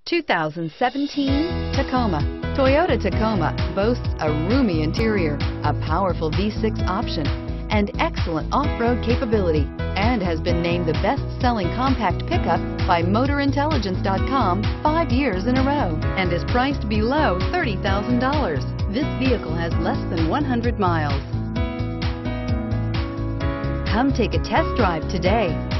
2017 Tacoma. Toyota Tacoma boasts a roomy interior, a powerful V6 option, and excellent off-road capability, and has been named the best-selling compact pickup by MotorIntelligence.com 5 years in a row, and is priced below $30,000. This vehicle has less than 100 miles. Come take a test drive today.